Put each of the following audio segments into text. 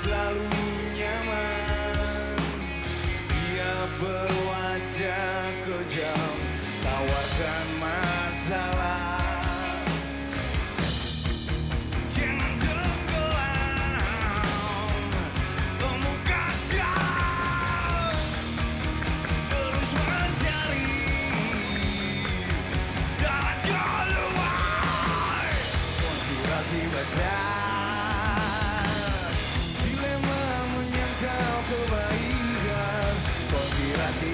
selalu nyaman. Dia berwajah kejam, tawarkan masalah. Jangan tenggelam, temukan jalan, terus mencari jalan keluar. Konspirasi besar, dilema menyangkal kebaikan. Konspirasi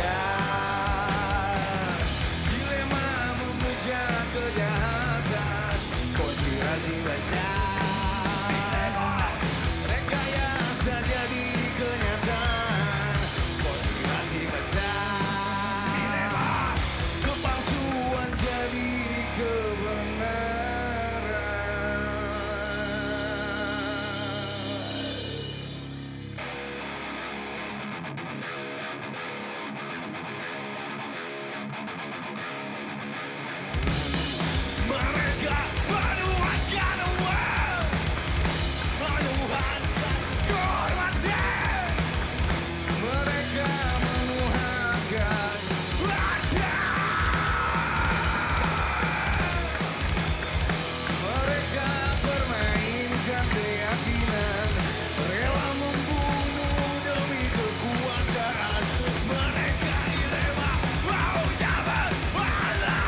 besar, dilema memuja kejahatan. Konspirasi besar, rekayasa jadi kenyataan. Konspirasi besar, kepalsuan jadi kebenaran. Mereka menuhankan uang, menuhankan kehormatan. Mereka menuhankan harta. Mereka permainkan keyakinan, rela membunuh demi kekuasaan. Mereka dilema maunya berbalas.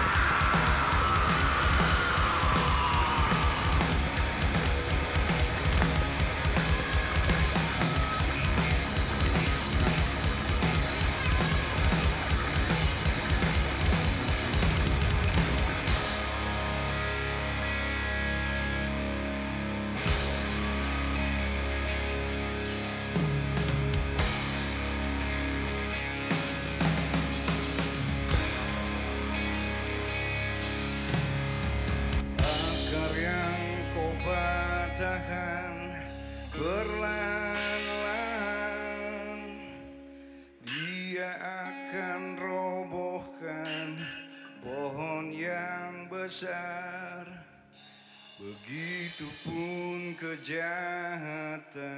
Akar yang kau patahkan perlahan-lahan, dia akan robohkan pohon yang besar. Begitupun kejahatan.